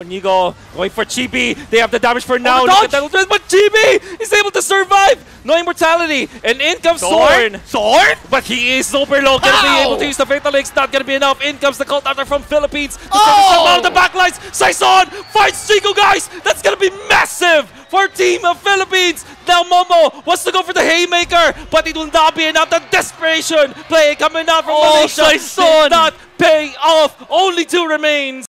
Inigo going for Chibi. They have the damage for now. Look at that, but Chibi is able to survive. No immortality. And in comes Thorn. Thorn? But he is super low. Gonna be able to use the Fatal Links. Not gonna be enough. In comes the Cult After from Philippines. Oh! The backlines. Saison fights Ciku, guys. That's gonna be massive for Team of Philippines. Now Momo wants to go for the Haymaker, but it will not be enough. The desperation play coming out from Malaysia did not pay off. Only 2 remains.